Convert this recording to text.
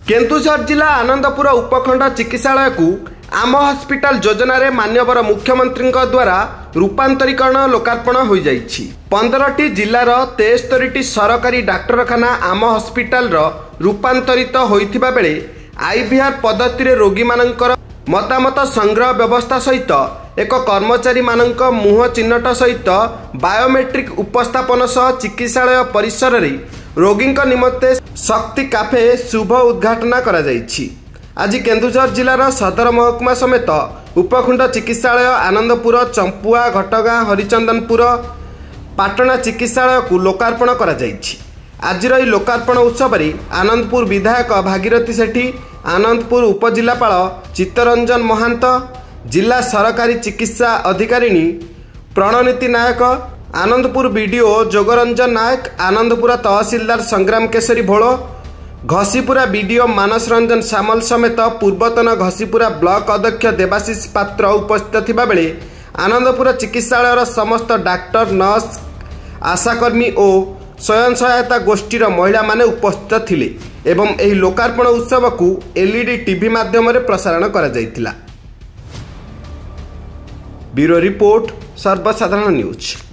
केन्दुझर जिला आनंदपुर उपखंड चिकित्सालय को आम हॉस्पिटल योजना रे माननीय मुख्यमंत्री द्वारा रूपांतरीकरण लोकार्पण हो जाइछि। 15टी जिलार 73टी सरकारी डाक्तरखाना आम हॉस्पिटल रूपांतरित होइथिबा बेले आईवीआर पद्धति रे रोगी मानकर मतामत संग्रह व्यवस्था सहित एक कर्मचारी मानक मुह चिन्हट सहित बायोमेट्रिक उपस्थापन सह चिकित्सालय परिसर रे रोगी निमंते शक्ति काफे शुभ उद्घाटन करा जाइछि। आज केन्दुझर जिलार सदर महकुमा समेत उपखंड चिकित्सालय आनंदपुर, चंपुआ, घटगाँ, हरिचंदनपुर, पाटना चिकित्सालय को लोकार्पण करा जाइछि। आज लोकार्पण उत्सव आनंदपुर विधायक भागीरथी सेठी, आनंदपुर उपजिलापाल चित्तरंजन महांत, जिला सरकारी चिकित्सा अधिकारिणी प्रणनीति नायक, आनंदपुर बीडीओ जोगरंजन नायक, आनंदपुर तहसीलदार संग्राम केशरी भोलो, घसीपुरा बीडीओ मानस रंजन सामल समेत पूर्वतन घसीपुरा ब्लॉक अध्यक्ष देवाशीष पात्र उपस्थित थिबा बेले आनंदपुर चिकित्सालयर समस्त डाक्टर, नर्स, आशाकर्मी और स्वयं सहायता गोष्ठीर महिला माने उपस्थित थिले एवं एही लोकार्पण उत्सव को एलईडी टीवी माध्यम रे प्रसारण करा जायतिला। ब्यूरो रिपोर्ट, सर्वसाधारण न्यूज।